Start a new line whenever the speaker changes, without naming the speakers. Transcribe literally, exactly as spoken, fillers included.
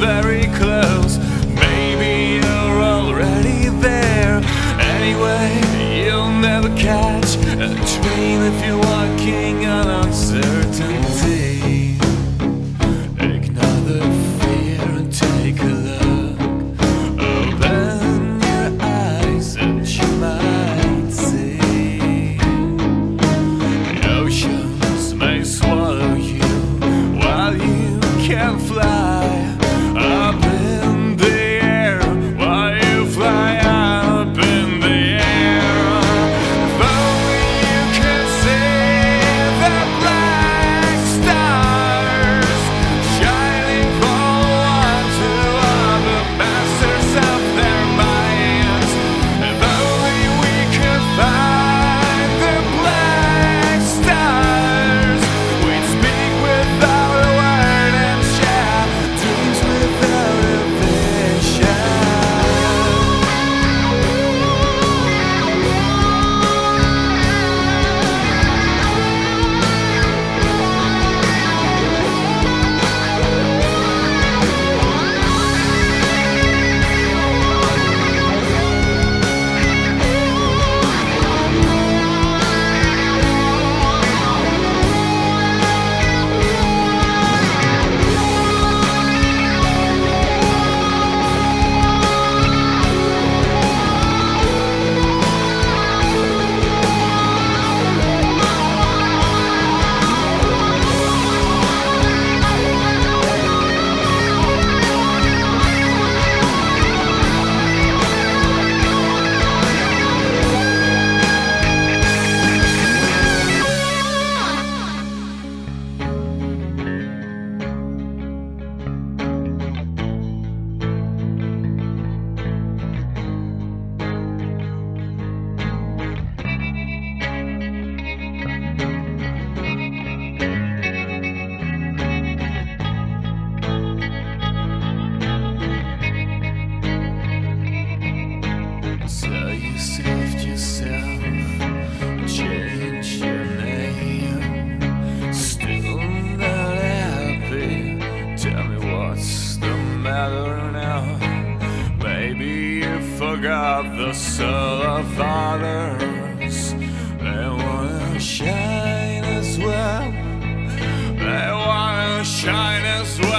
very close. Maybe you're already there. Anyway, you'll never catch a train if you're walking on uncertainty. Ignore the fear and take a look. Open your eyes and you might see oceans may swallow you while you can fly up in the air, while you fly up in the air. If only you could see the black stars shining from one to all the masters of their minds. If only we could find the black stars, we'd speak without a word and share dreams without a vision. So you saved yourself, changed your name, still not happy. Tell me what's the matter now? Maybe you forgot the soul of others. They wanna shine as well. They wanna shine as well.